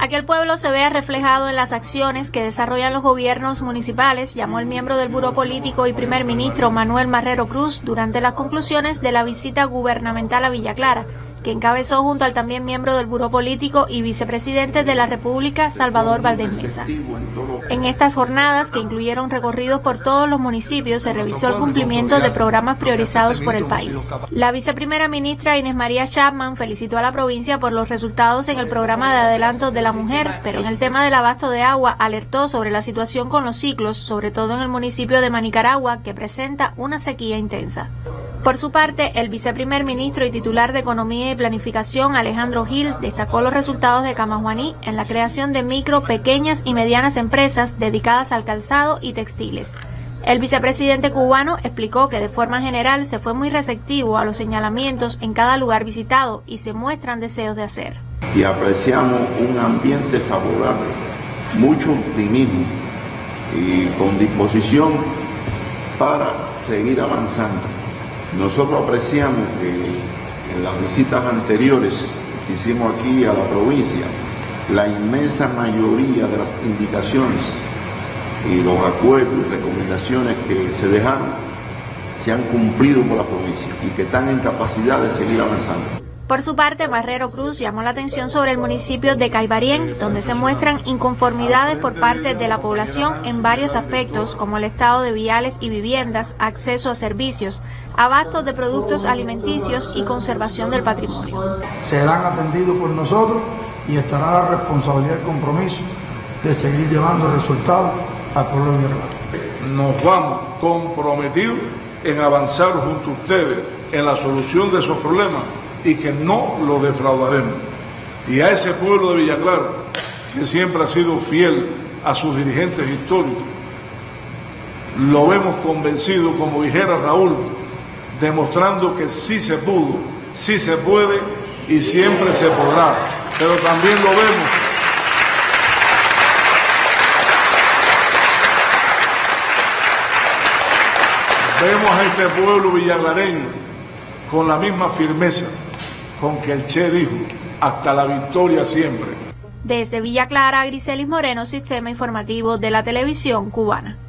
A que el pueblo se vea reflejado en las acciones que desarrollan los gobiernos municipales, llamó el miembro del Buró Político y primer ministro Manuel Marrero Cruz durante las conclusiones de la visita gubernamental a Villa Clara, que encabezó junto al también miembro del Buró Político y vicepresidente de la República, Salvador Valdés Mesa. En estas jornadas, que incluyeron recorridos por todos los municipios, se revisó el cumplimiento de programas priorizados por el país. La viceprimera ministra Inés María Chapman felicitó a la provincia por los resultados en el programa de adelantos de la mujer, pero en el tema del abasto de agua alertó sobre la situación con los ciclos, sobre todo en el municipio de Manicaragua, que presenta una sequía intensa. Por su parte, el viceprimer ministro y titular de Economía y Planificación, Alejandro Gil, destacó los resultados de Camajuaní en la creación de micro, pequeñas y medianas empresas dedicadas al calzado y textiles. El vicepresidente cubano explicó que de forma general se fue muy receptivo a los señalamientos en cada lugar visitado y se muestran deseos de hacer. Y apreciamos un ambiente favorable, mucho optimismo y con disposición para seguir avanzando. Nosotros apreciamos que en las visitas anteriores que hicimos aquí a la provincia, la inmensa mayoría de las indicaciones y los acuerdos y recomendaciones que se dejaron se han cumplido por la provincia y que están en capacidad de seguir avanzando. Por su parte, Marrero Cruz llamó la atención sobre el municipio de Caibarien, donde se muestran inconformidades por parte de la población en varios aspectos, como el estado de viales y viviendas, acceso a servicios, abasto de productos alimenticios y conservación del patrimonio. Serán atendidos por nosotros y estará la responsabilidad y compromiso de seguir llevando resultados al pueblo de Villa Clara. Nos vamos comprometidos en avanzar junto a ustedes en la solución de esos problemas y que no lo defraudaremos. Y a ese pueblo de Villa Clara, que siempre ha sido fiel a sus dirigentes históricos, lo vemos convencido, como dijera Raúl, demostrando que sí se pudo, sí se puede y siempre se podrá. Pero también lo vemos a este pueblo villaclareño con la misma firmeza con que el Che dijo, hasta la victoria siempre. Desde Villa Clara, Griselis Moreno, Sistema Informativo de la Televisión Cubana.